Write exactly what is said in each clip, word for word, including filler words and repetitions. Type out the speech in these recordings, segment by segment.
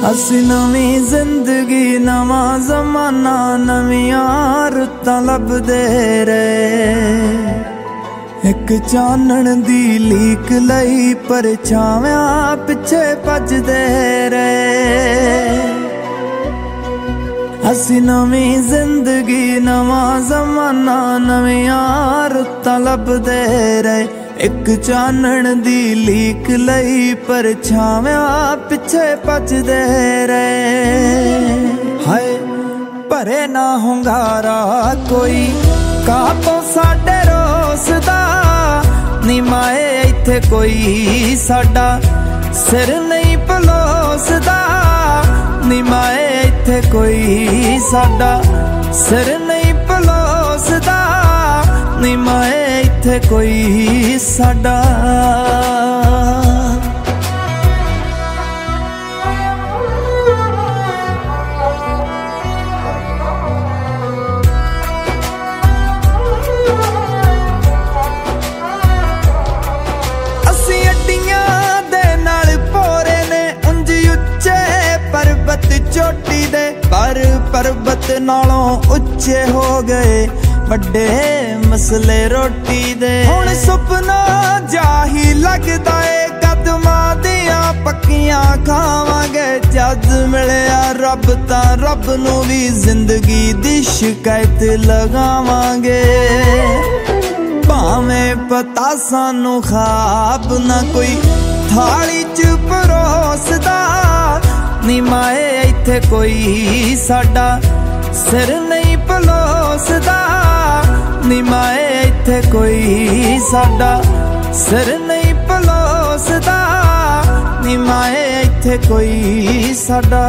असी नवी जिंदगी नवा जमाना नवियां रुत्तां लभदे रहे। एक चानण दी लीक लई परछावियां पिछे भजदे रहे। असी नवी जिंदगी नवा जमाना नवियां रुत्तां लभदे रहे। एक चानण दी लीक लई परछावियां पिछे भजदे रहे। हाय भरे ना हुंगारा कोई कापों साडे रोस दा नी माए इत्थे कोई साडा सिर नहीं पलोसदा नी माए इत्थे कोई साडा सिर नहीं पलोसदा नी माए इत्थे कोई साडा। असी अड्डियां दे नाल पोरे ने उंज उच्चे पर्वत चोटी दे पर पर्वत नालों उच्चे हो गए बड़े मसले रोटी दे। हुण सुपना जाही लगदा ए कदमां दियां पक्कियां खावांगे जद मिलिया रब तां रब नूं भी जिंदगी दी शिकायत लगावांगे। भावें पता सानू ख्वाब ना कोई थाली च परोसदा नी माए इत्थे कोई साडा सिर नहीं पलोसदा नी माए इत्थे कोई साडा सिर नहीं पलोसदा नी माए इत्थे कोई साडा।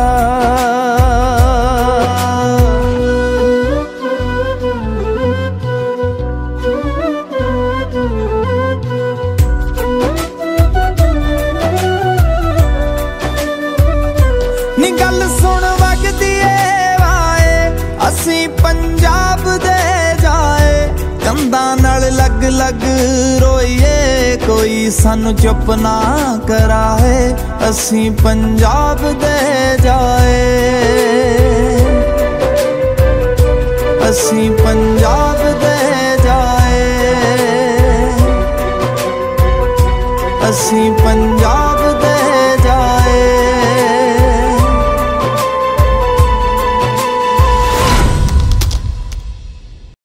नी गल सुन वगदी ए वाए असी पंजाब दे जाए कंधां नाल लग लग रोईए कोई सानू चुप ना कराए। असी पंजाब दे जाए असी पंजाब दे जाए असी पंजाब दे